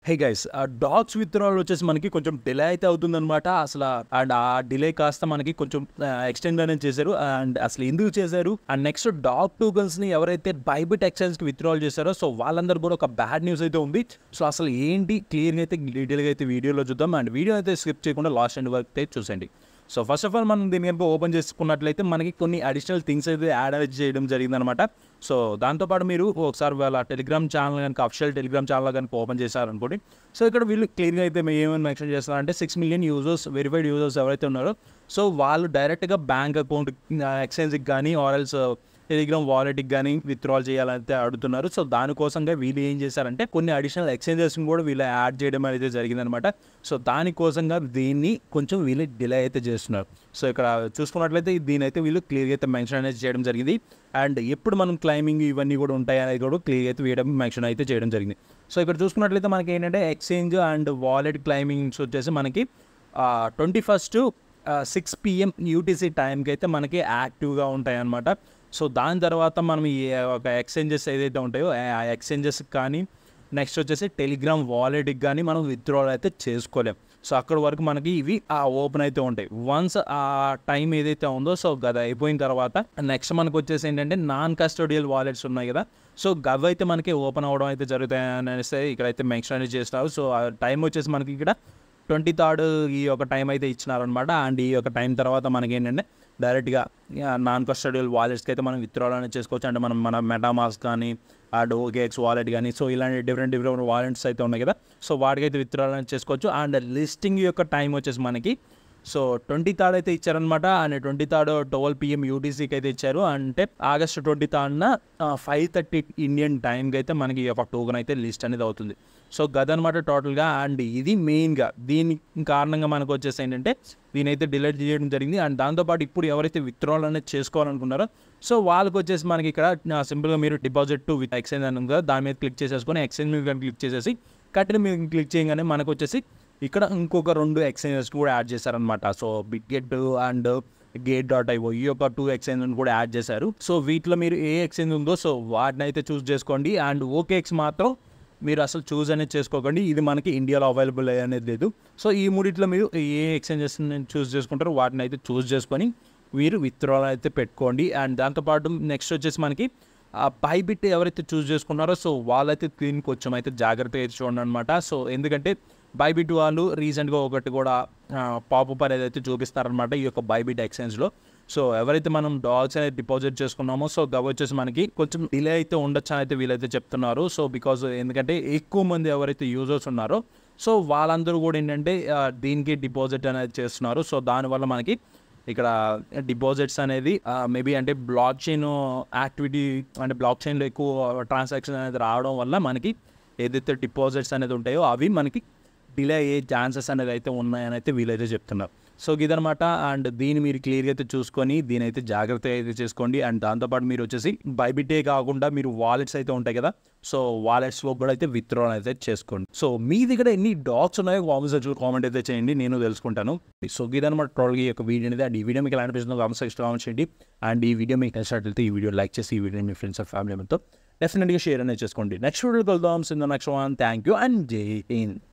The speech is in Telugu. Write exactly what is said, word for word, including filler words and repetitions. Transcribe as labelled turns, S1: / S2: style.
S1: హే గైస్ డాగ్స్ విత్డ్రావల్ వచ్చేసి మనకి కొంచెం డిలే అయితే అవుతుందన్నమాట అసలు. అండ్ ఆ డిలే కాస్త మనకి కొంచెం ఎక్స్టెండ్ అనేది చేశారు. అండ్ అసలు ఎందుకు చేశారు అండ్ నెక్స్ట్ డాగ్ టోకన్స్ ని ఎవరైతే బైబిట్ ఎక్స్చేంజ్ కి విత్డ్రావల్ చేశారో సో వాళ్ళందరూ కూడా ఒక బ్యాడ్ న్యూస్ అయితే ఉంది. సో అసలు ఏంటి క్లియర్గా అయితే డీటెయిల్గా అయితే వీడియోలో చూద్దాం. అండ్ వీడియో అయితే స్కిప్ చేయకుండా లాస్ట్ ఎండ్ వరకు అయితే చూసండి. సో ఫస్ట్ ఆఫ్ ఆల్ మనం దీని కనుక ఓపెన్ చేసుకున్నట్లయితే మనకి కొన్ని అడిషనల్ థింగ్స్ అయితే యాడ్ చేయడం జరిగిందనమాట. సో దాంతోపాటు మీరు ఒకసారి వాళ్ళ టెలిగ్రామ్ ఛానల్ కనుక అఫిషియల్ టెలిగ్రామ్ ఛానల్ కనుక ఓపెన్ చేశారనుకోండి. సో ఇక్కడ వీళ్ళు క్లియర్గా అయితే ఏమని మెన్షన్ చేస్తారంటే six million users verified users ఎవరైతే ఉన్నారో సో వాళ్ళు డైరెక్ట్గా బ్యాంక్ అకౌంట్ ఎక్స్చేంజ్కి కానీ ఆర్ఎల్స్ టెలిగ్రామ్ వాలెట్కి కానీ విత్డ్రాల్ చేయాలంటే అడుగుతున్నారు. సో దానికోసంగా వీళ్ళు ఏం చేశారంటే కొన్ని అడిషనల్ ఎక్స్చేంజెస్ని కూడా వీళ్ళు యాడ్ చేయడం అనేది జరిగిందనమాట. సో దానికోసంగా దీన్ని కొంచెం వీళ్ళు డిలే అయితే చేస్తున్నారు. సో ఇక్కడ చూసుకున్నట్లయితే దీని అయితే వీళ్ళు క్లియర్గా అయితే మెన్షన్ అనేది చేయడం జరిగింది. అండ్ ఎప్పుడు మనం క్లైమింగ్ ఇవన్నీ కూడా ఉంటాయి అనేది కూడా క్లియర్గా అయితే వేయడం మెన్షన్ అయితే చేయడం జరిగింది. సో ఇక్కడ చూసుకున్నట్లయితే మనకి ఏంటంటే ఎక్స్చేంజ్ అండ్ వాలెట్ క్లైమింగ్స్ వచ్చేసి మనకి twenty first six PM UTC టైంకి అయితే మనకి యాక్టివ్గా ఉంటాయి అన్నమాట. సో దాని తర్వాత మనం ఈ ఒక ఎక్స్చేంజెస్ ఏదైతే ఉంటాయో ఆ ఎక్స్చేంజెస్కి కానీ నెక్స్ట్ వచ్చేసి టెలిగ్రామ్ వాలెట్కి కానీ మనం విత్డ్రాల్ అయితే చేసుకోలేం. సో అక్కడి వరకు మనకి ఇవి ఆ ఓపెన్ అయితే ఉంటాయి. వన్స్ ఆ టైం ఏదైతే ఉందో సో గది అయిపోయిన తర్వాత నెక్స్ట్ మనకు వచ్చేసి ఏంటంటే నాన్ కస్టోడియల్ వాలెట్స్ ఉన్నాయి కదా. సో గవి అయితే మనకి ఓపెన్ అవ్వడం అయితే జరుగుతాయి అనేసి ఇక్కడైతే మెన్షన్ అనేది చేస్తారు. సో ఆ టైం వచ్చేసి మనకి ఇక్కడ ట్వంటీ థర్డ్ ఈ యొక్క టైం అయితే ఇచ్చినారనమాట. అండ్ ఈ యొక్క టైం తర్వాత మనకి ఏంటంటే డైరెక్ట్గా నాన్ కస్టోడియల్ వాలెట్స్కి అయితే మనం విత్డ్రాల్ అనేది చేసుకోవచ్చు. అంటే మనం మన మెటామాస్క్ కానీ అండ్ ఓకేఎక్స్ వాలెట్ కానీ సో ఇలాంటి డిఫరెంట్ డిఫరెంట్ వాలెట్స్ అయితే ఉన్నాయి కదా. సో వాటికైతే విత్డ్రాల్ అనేది చేసుకోవచ్చు. అండ్ లిస్టింగ్ యొక్క టైం వచ్చేసి మనకి సో ట్వంటీ థర్డ్ అయితే ఇచ్చారనమాట. And twenty third twelve PM యూటీసీకి అయితే ఇచ్చారు. అంటే ఆగస్ట్ ట్వంటీ థర్డ్న ఫైవ్ థర్టీ ఇండియన్ టైంకి అయితే మనకి ఈ యొక్క టోకెన్ అయితే లిస్ట్ అనేది అవుతుంది. సో గదనమాట టోటల్గా. అండ్ ఇది మెయిన్గా దీని కారణంగా మనకు వచ్చేసి ఏంటంటే దీని అయితే డిలీట్ చేయడం జరిగింది. అండ్ దాంతోపాటు ఇప్పుడు ఎవరైతే విత్డ్రాల్ అనేది చేసుకోవాలనుకున్నారో సో వాళ్ళకి వచ్చేసి మనకి ఇక్కడ సింపుల్గా మీరు డిపాజిట్ టు విత్ ఎక్స్చేంజ్ అని ఉందా దాని మీద క్లిక్ చేసేసుకొని ఎక్స్చేంజ్ మీద క్లిక్ చేసేసి కట్టిన మీద క్లిక్ చేయగానే మనకు వచ్చేసి ఇక్కడ ఇంకొక రెండు ఎక్స్చేంజెస్ కూడా యాడ్ చేశారనమాట. So Bitget and Gate dot IO ఈ యొక్క టూ ఎక్స్చేంజ్ కూడా యాడ్ చేశారు. సో వీటిలో మీరు ఏ ఎక్స్చేంజ్ ఉందో సో వాటిని అయితే చూస్ చేసుకోండి. అండ్ ఓకేఎక్స్ మాత్రం మీరు అసలు చూస్ అనేది చేసుకోకండి, ఇది మనకి ఇండియాలో అవైలబుల్ అనేది లేదు. సో ఈ మూడిట్లో మీరు ఏ ఎక్స్చేంజెస్ చూస్ చేసుకుంటారో వాటిని అయితే చూస్ చేసుకొని మీరు విత్డ్రాల్ అయితే పెట్టుకోండి. అండ్ దాంతోపాటు నెక్స్ట్ వచ్చేసి మనకి బైబిట్ ఎవరైతే చూస్ చేసుకున్నారో సో వాళ్ళైతే దీన్ని కొంచెం అయితే జాగ్రత్తగా అయితే చూడండి అనమాట. సో ఎందుకంటే బైబిట్ వాళ్ళు రీసెంట్గా ఒకటి కూడా పాపప్ అనేది అయితే చూపిస్తారనమాట ఈ యొక్క బైబిట్ ఎక్స్చేంజ్లో. సో ఎవరైతే మనం డాగ్స్ అనేది డిపాజిట్ చేసుకున్నామో సో గవి వచ్చేసి మనకి కొంచెం డిలే అయితే ఉండొచ్చు అని అయితే వీళ్ళైతే చెప్తున్నారు. సో బికాజ్ ఎందుకంటే ఎక్కువ మంది ఎవరైతే యూజర్స్ ఉన్నారో సో వాళ్ళందరూ కూడా ఏంటంటే దీనికి డిపాజిట్ అనేది చేస్తున్నారు. సో దానివల్ల మనకి ఇక్కడ డిపాజిట్స్ అనేది మేబీ అంటే బ్లాక్ చైన్ యాక్టివిటీ అంటే బ్లాక్ చైన్లో ఎక్కువ ట్రాన్సాక్షన్ అనేది రావడం వల్ల మనకి ఏదైతే డిపాజిట్స్ అనేది ఉంటాయో అవి మనకి డిలే అయ్యే ఛాన్సెస్ అనేది అయితే ఉన్నాయని అయితే వీళ్ళైతే చెప్తున్నారు. సో ఇదనమాట. అండ్ దీన్ని మీరు క్లియర్గా అయితే చూసుకొని దీని అయితే జాగ్రత్త అయితే చేసుకోండి. అండ్ దాంతోపాటు మీరు వచ్చేసి బైబిటే కాకుండా మీరు వాలెట్స్ అయితే ఉంటాయి కదా సో వాలెట్స్లో కూడా అయితే విత్డ్రాల్ అయితే చేసుకోండి. సో మీ దగ్గర ఎన్ని డాగ్స్ ఉన్నాయో కామెంట్ సెక్షన్లో కామెంట్ అయితే చేయండి, నేను తెలుసుకుంటాను. సో ఇదనమాట టోటల్గా ఈ యొక్క వీడియో అనేది. అండ్ ఈ వీడియో మీకు ఎలా అనిపిస్తుందో కామెంట్ సెక్షన్లో కామెంట్ చేయండి. అండ్ ఈ వీడియో మీకు నచ్చినట్లయితే ఈ వీడియో లైక్ చేసి ఈ వీడియో మీ ఫ్రెండ్స్ అండ్ ఫ్యామిలీ మెంబర్తో డెఫినెట్గా షేర్ అనేది చేసుకోండి. నెక్స్ట్ వీడియో కలుద్దాం. So next one thank you and Jai Hind.